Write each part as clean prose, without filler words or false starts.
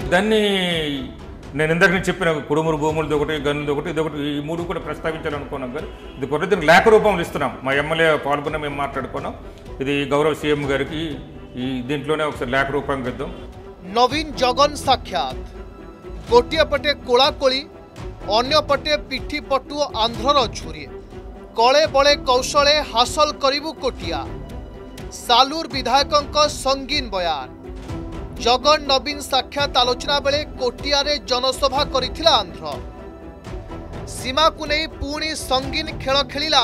దాన్ని నేను ఇందాక నేను చెప్పిన కుడుమురు భూములది ఒకటి గనులది ఒకటి ఇది ఒకటి ఈ మూడు కూడా ప్రస్తావించాలనుకున్నాం కానీ ఇది కొద్ది దీనికి లేఖ రూపంలో ఇస్తున్నాం. మా ఎమ్మెల్యే పాల్గొన్న మేము మాట్లాడుకున్నాం. ఇది గౌరవ సీఎం గారికి ఈ దీంట్లోనే ఒకసారి లేఖ రూపంగా ఇద్దాం. नवीन जगन साक्षात गोटे पटे कोलाकोली अन्य पटे पिठी पटु आंध्रर छुरी कले बले कौशले हासिल करिबु कोटिया सालूर विधायकों संगीन बयान जगन नवीन साक्षात आलोचना बेले कोटिया रे जनसभा करिथिला आंध्र सीमा को नहीं पुणी संगीन खेल खेलिला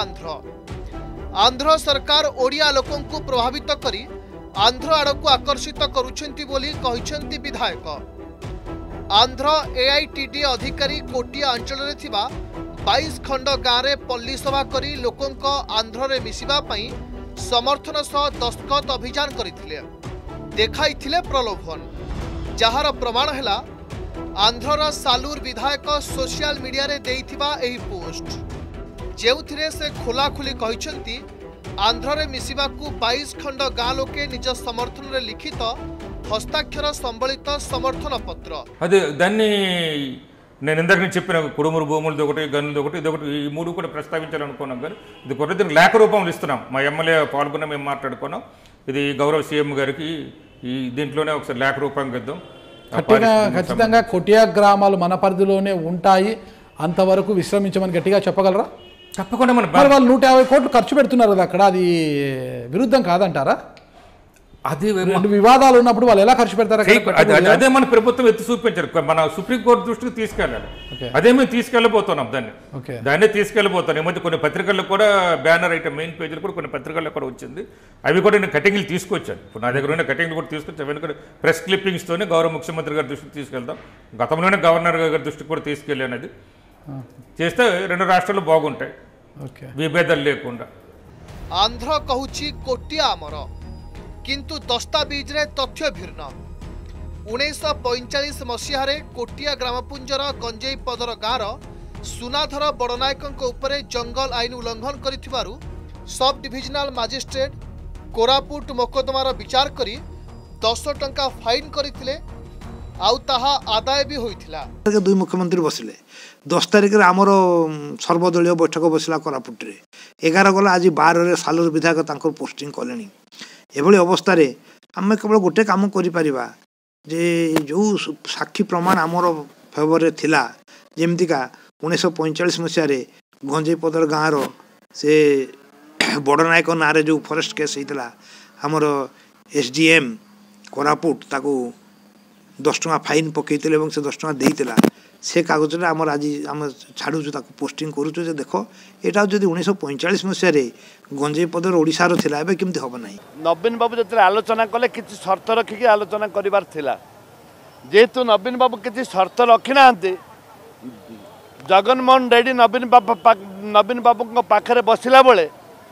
आंध्र सरकार ओडिया लोकों को प्रभावित करी आंध्र आड़ को आकर्षित करुछंती बोली कहिछंती विधायक आंध्र एआईटीडी अधिकारी कोटिया अंचल रे थिबा 22 खंड गाँव में पल्ली सभा करी लोकों आंध्र रे मिसिबा पई समर्थन सह दस्तखत अभियान करथिले देखाइथिले प्रलोभन जहार प्रमाण हैला आंध्रर सालूर विधायक सोशल मीडिया रे देइथिबा एही पोस्ट जेउथिरे से खोलाखोली कहिछंती आंध्र रे मिसिबा को 22 खंड गाँ लोके निज समर्थन रे लिखित हस्ताक्षर संबलित समर्थन पत्र अदे दाన్ని నేను ఇందాక నేను చెప్పిన కుడుమురు భూములది ఒకటి గనులది ఒకటి ఇది ఒకటి ఈ మూడు కూడా ప్రస్తావించాలనుకున్నాం కానీ ఇది కొద్ది దీనికి లేఖ రూపంలో ఇస్తున్నాం. మా ఎమ్మెల్యే పాల్గొన్న మేము మాట్లాడుకున్నాం. ఇది గౌరవ సీఎం గారికి ఈ దీంట్లోనే ఒకసారి లేఖ రూపంగా ఇద్దాం. ఖచ్చితంగా కొటియా గ్రామాలు మన పరిధిలోనే ఉంటాయి అంతవరకు విశ్రమించమని గట్టిగా చెప్పగలరా? తప్పకుండా మన వాళ్ళు 150 కోట్లు ఖర్చు పెడుతున్నారు కదా అక్కడ అది విరుద్ధం కాదంటారా? అది వివాదాలు ఉన్నప్పుడు వాళ్ళు ఎలా ఖర్చు పెడతారు? అదే మన ప్రభుత్వం ఎత్తి చూపించారు. మన సుప్రీంకోర్టు దృష్టికి తీసుకెళ్ళాలి. అదే మేము తీసుకెళ్ళబోతున్నాం దాన్ని తీసుకెళ్ళబోతాం. ఈ మధ్య కొన్ని పత్రికల్లో కూడా బ్యానర్ ఐటమ్ మెయిన్ పేజీలు కూడా కొన్ని పత్రికల్లో కూడా వచ్చింది. అవి కూడా నేను కటింగ్లు తీసుకొచ్చాను. ఇప్పుడు నా దగ్గర ఉన్న కటింగ్లు కూడా తీసుకొచ్చాను. అవన్నీ కూడా ప్రెస్ క్లిప్పింగ్స్తోనే గౌరవ ముఖ్యమంత్రి గారి దృష్టికి తీసుకెళ్తాం. గతంలోనే గవర్నర్ గారి దృష్టికి కూడా తీసుకెళ్ళానది చేస్తే 2 రాష్ట్రాలు బాగుంటాయి విభేదాలు లేకుండా. आंध्र कहूची कोटिया आमर किंतु दस्तावेज रे तथ्य भिन्न 1945 मसीह कोटिया ग्रामपुंजर गंजेई पदर गाँव सुनाधर बड़नायकों उपरे जंगल आईन उल्लंघन करिथिबारु सब डिविजनल मजिस्ट्रेट कोरापुट मोकदमार विचार करी 10 टंका फाइन करथिले आउ ताहा आदाय भी होइथिला. 2 मुख्यमंत्री बसिले 10 तारिख रे आमर सर्वदलीय बैठक बसला कोरापुट रे 11 गला आज 12 रे सालूर विधायक तांकर पोस्टिंग कलेनी. एभली अवस्था रे आम केवल गोटे काम करि परिबा जे जो साक्षी प्रमाण आमर फेवर रे थिला जेमतिका 1945 मसिया रे गंजेई पदर गाँव रो से बड़नायक नारे जो फॉरेस्ट केस होता आमर एसडीएम कोरापुट ताको 10 टଙ୍କା फाइन पकईले से 10 टଙ୍କା देइतिला से कागज आम आज आम छाड़ू पोस्टिंग करूँ देख यहाँ जब 1945 मसीह गंजेई पदर ओडिशार थिला एबे केमती हम ना. नवीन बाबू जो आलोचना कले कि शर्त रखिक आलोचना करिवार थिला जेहेतु नवीन बाबू किसी शर्त रखी ना जगनमोहन रेड्डी नवीन बाबू पाखे बसला बेले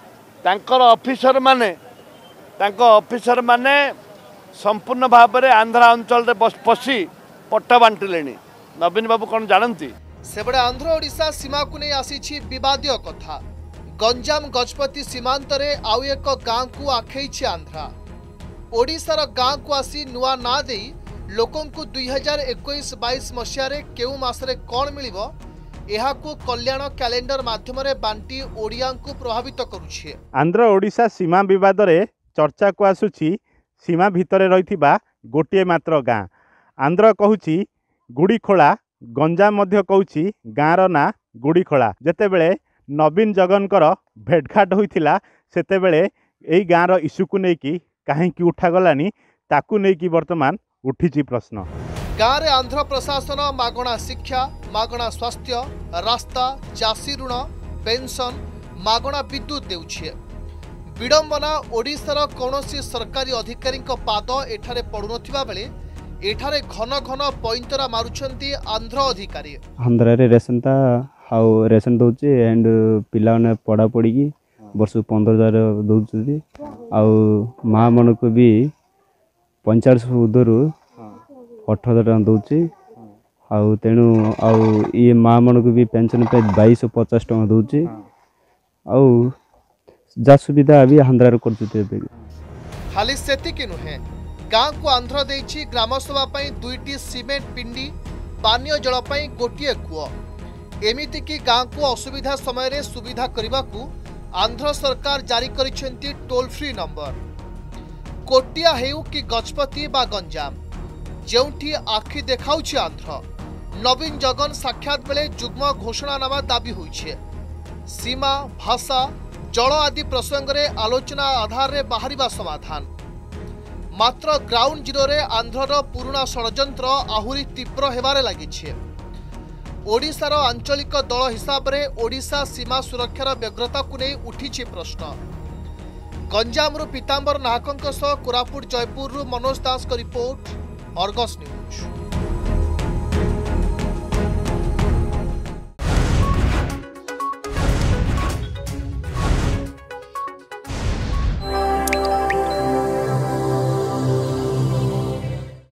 ऑफिसर माने संपूर्ण भाव में आंध्रा अंचल पशि पट्टा बांटिले. नवीन बाबू कौन जानती सेबड़े आंध्र ओडिशा सीमा को नहीं आसी विवादीय कथा गंजाम गजपति सीमांत रे आउ एक गाँ को आखई आंध्रा ओडिशार गाँ को आसी नुआ ना दे लोकों को 2021-22 मसीह केउ मासरे कौन मिलिबो एहा को कल्याण कैलेंडर माध्यम रे बांटी ओडिया को प्रभावित करुछे. आंध्र ओडिशा सीमा विवाद रे चर्चा को आसुची सीमा भितर रही गोटे मात्र गाँ आंध्र कहूची गुड़ीखोला गंजाम मध्य कहूची गाँर ना गुड़ीखोला जेतेबेले नवीन जगनकर भेटघाट होइथिला सेतेबेले एई गाँर इश्यू को लेकिन कहीं उठागलानी ताकू लेकिन वर्तमान उठी प्रश्न. गाँव में आंध्र प्रशासन मागणा शिक्षा मागणा स्वास्थ्य रास्ता चाषी ऋण पेंशन मागणा विद्युत देउछे. विडंबना ओडिशार कौनसी सरकारी अधिकारी पाद एठारे पड़ुनथिबा बेले एठारे घन घन पैंतरा मारुछंती आंध्र अधिकारी. आंध्र रे रेशन ता हाउ रेशन दउची एंड पिला ने पढ़ा पड़ी की वर्ष 15,000 दउची आउ माँ मन को भी 45 उधरु 18,000 दउची आउ तेणु आउ ये माँ मन को भी पेंशन पे 2250 टका दउची आउ जा सुविधा अभी आंध्र कर खाली सेति के नुहे गाँ को आंध्र देछि ग्रामसभा पई 2टी सीमेंट पिंडी पानीय जल पई गोटिए कूଅ एमिति कि गाँ को असुविधा समय रे सुविधा करबाकू आंध्र सरकार जारी करिसेंती टोल फ्री नंबर कोटिया हेउ कि गजपति बा गंजाम जेउठी आखि देखाउछि आंध्र नवीन जगन साक्षात बेले जुग्म घोषणानामा दाबी होइछे सीमा भाषा जल आदि प्रसंग रे आलोचना आधार रे बाहरिबा समाधान मात्र ग्राउंड जीरो रे आंध्रर पुराना षड्यंत्र आहुरी तीव्र हेबारे लागिछे ओडिशार आंचलिक दल हिसाब रे ओडिशा सीमा सुरक्षार व्यग्रता को नहीं उठिछि प्रश्न गंजामरु पीतांबर नाहकंक सह कोरापुट जयपुर मनोज दास का रिपोर्ट अर्गस न्यूज।